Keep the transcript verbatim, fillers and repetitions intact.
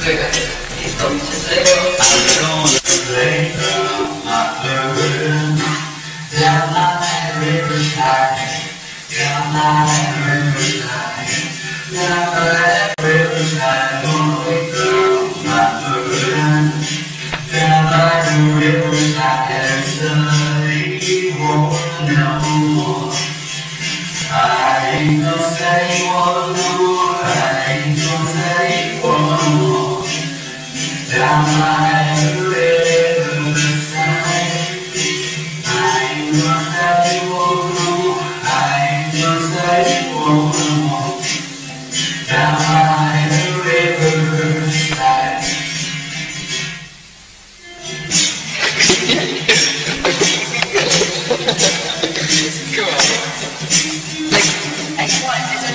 down my riverside, down my riverside, down my riverside, going through my burden, down my riverside, study won't no more. I ain't gonna say one more, I ain't gonna say one more, down my riverside. I ain't gonna say one more, I ain't gonna say one more, down by the riverside. Come on. Like, I want